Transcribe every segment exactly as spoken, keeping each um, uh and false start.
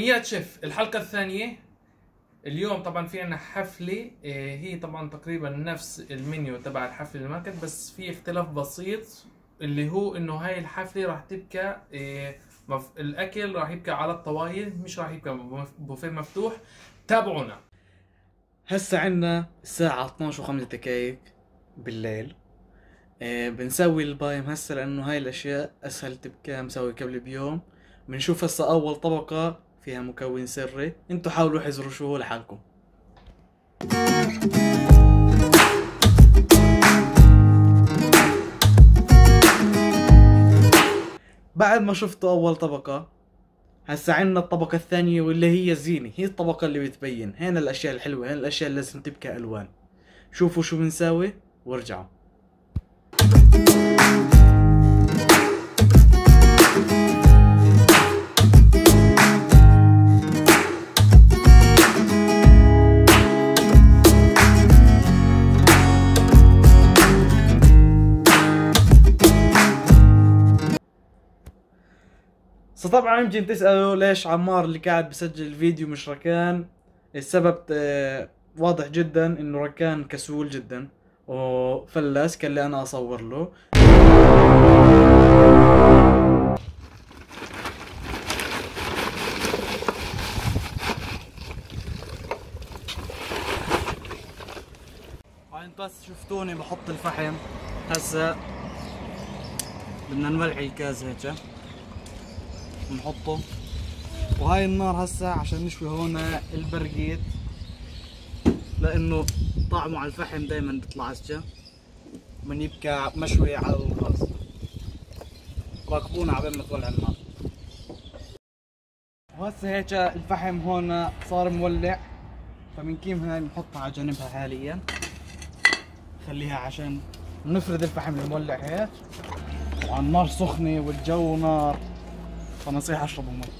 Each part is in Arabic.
يوميات شيف الحلقة الثانية. اليوم طبعا في عنا حفلة، هي طبعا تقريبا نفس المنيو تبع الحفلة اللي ما كانت، بس في اختلاف بسيط اللي هو انه هاي الحفلة راح تبقى الاكل راح يبقى على الطوايل، مش راح يبقى بوفيه مفتوح. تابعونا. هسا عنا الساعة اثنعش وخمس دقايق بالليل. آه بنسوي البايم هسا لانه هاي الاشياء اسهل تبقى مسوي قبل بيوم. بنشوف هسا اول طبقة فيها مكون سري، انتو حاولوا حزروا شو هو لحالكم. بعد ما شفتوا اول طبقة، هسا عنا الطبقة الثانية واللي هي الزينة، هي الطبقة اللي بتبين هنا الاشياء الحلوة، هنا الاشياء اللي لازم تبقى الوان. شوفوا شو بنساوي وارجعوا. طبعا يمكن تسألوا ليش عمار اللي قاعد بسجل الفيديو مش ركان. السبب واضح جدا، انه ركان كسول جدا وفلس، كان لي انا اصور له. هاي انتوا بس شفتوني بحط الفحم. هسا بدنا نولع الكاز هيك بنحطه، وهاي النار هسا عشان نشوي هون البرقيت، لانه طعمه على الفحم دائما بيطلع هسه من يبقى مشوي على الغاز. راقبونا عبين ما تولع النار. وهسا هيك الفحم هون صار مولع، فبنكيم هاي بنحطها على جنبها حاليا، خليها عشان نفرد الفحم المولع هيك. وعلى النار سخنه والجو نار، فنصيحة اشربوا مي.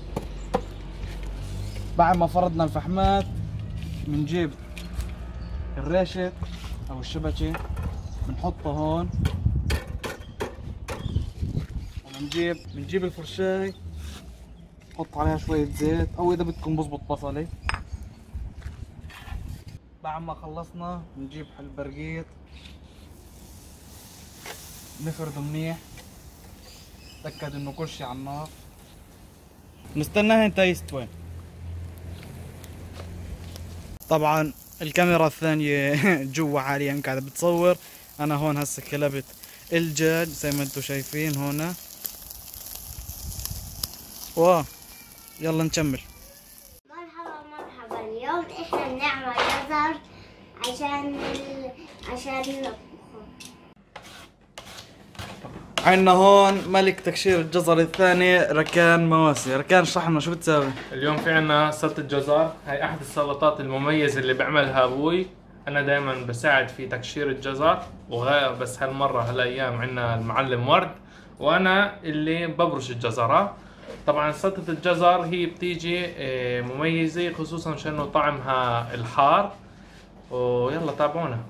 بعد ما فردنا الفحمات بنجيب الريشة او الشبكة بنحطها هون، وبنجيب بنجيب الفرشاي نحط عليها شوية زيت، او اذا بدكم بزبط بصلة. بعد ما خلصنا بنجيب البرقيت نفرده منيح، تأكد انه كل شي على النار، نستناها انت يستوي. طبعا الكاميرا الثانية جوا حاليا قاعدة بتصور. انا هون هسه كلبت الدجاج زي ما انتم شايفين هون. واه يلا نكمل. مرحبا مرحبا. اليوم احنا بنعمل جزر عشان ال... عشان نطبخه. عندنا هون ملك تكشير الجزر الثاني ركان مواسي. ركان اشرح لنا شو بتساوي. اليوم في عنا سلطة جزر، هاي احد السلطات المميزة اللي بعملها ابوي. انا دائما بساعد في تكشير الجزر، وغير بس هالمرة هالايام عنا المعلم ورد وانا اللي ببرش الجزرة. طبعا سلطة الجزر هي بتيجي مميزة خصوصا عشان طعمها الحار. ويلا تابعونا.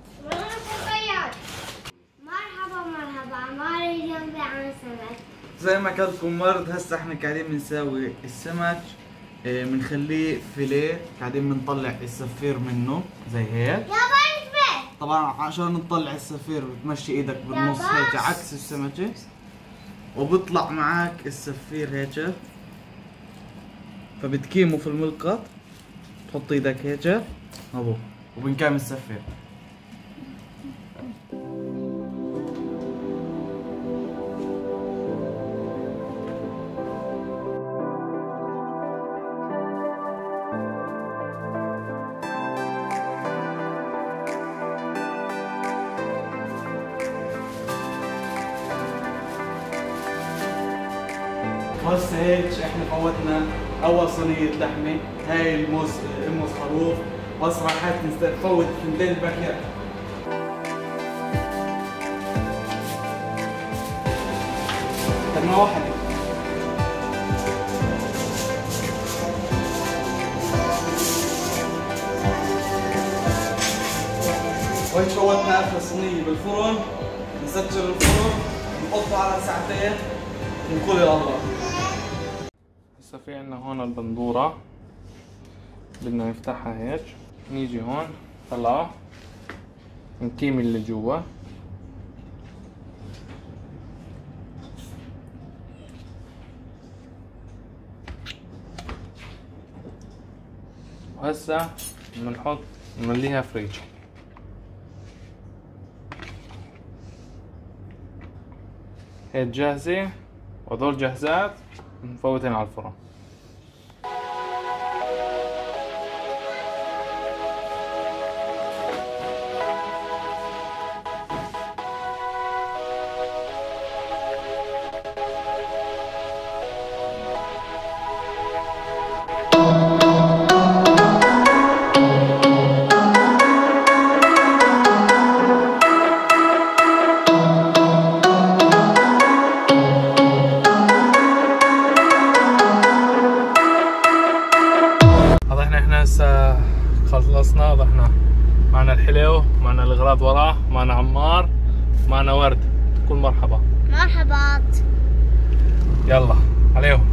مرحبا مرحبا. عمار اليوم بيعمل سمك. زي ما قالكم ورد، هسه احنا قاعدين بنساوي السمك، بنخليه فيليه، قاعدين بنطلع السفير منه زي هيك. طبعا عشان نطلع السفير بتمشي ايدك بالنص هيك عكس السمكة، وبطلع معك السفير هيك، فبتكيمه في الملقط، تحط ايدك هيك اهو وبنكام السفير. هسه هيك احنا فوتنا اول صينية لحمة، هاي الموز الموز خروف، وهسه راح نفوت ثنتين الباكيات. بدنا واحدة. وهيك فوتنا اخر صينية بالفرن، نسكر الفرن نحطه على ساعتين ونقول يا الله. في عنا هون البندورة، بدنا نفتحها هيك، نيجي هون طلعه نكيم اللي جوا، وهسا بنحط نمليها فريج. هيك جاهزة، وهذول جاهزات نفوتن على الفرن. هسه خلصنا، ضحنا معنا الحلو، معنا الأغراض وراه، معنا عمار، معنا ورد. كل مرحبا. مرحبا. يلا عليهم.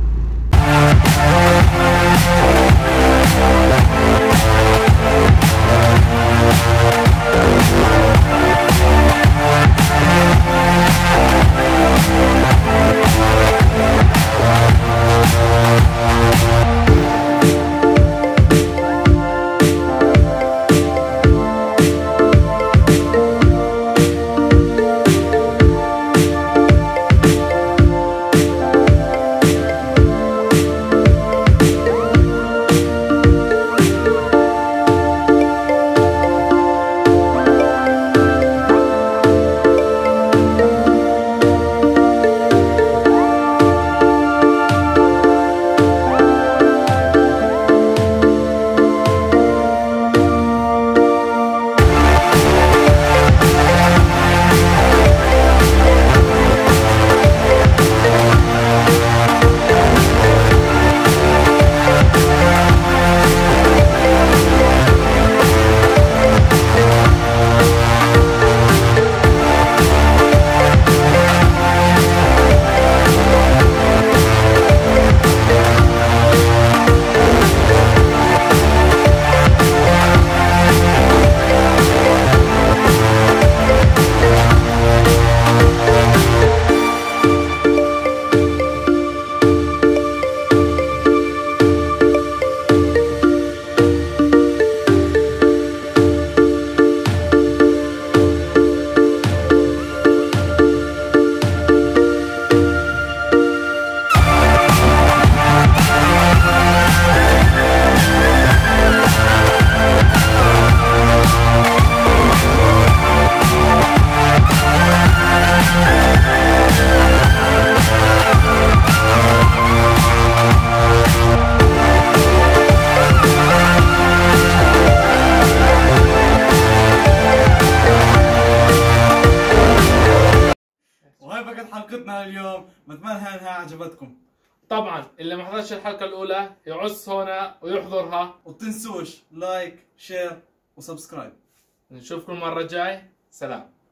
حلقتنا اليوم، بتمنى انها عجبتكم. طبعا اللي ما حضرش الحلقة الأولى يعص هنا ويحضرها، وتنسوش لايك شير وسبسكرايب. نشوفكم المرة الجاي. سلام.